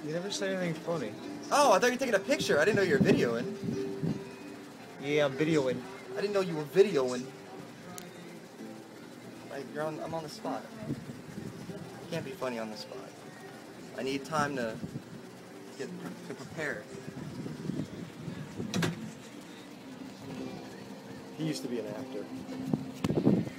You never said anything funny. Oh, I thought you were taking a picture. I didn't know you were videoing. Yeah, I'm videoing. I didn't know you were videoing. Like, I'm on the spot. Can't be funny on the spot. I need time to prepare. He used to be an actor.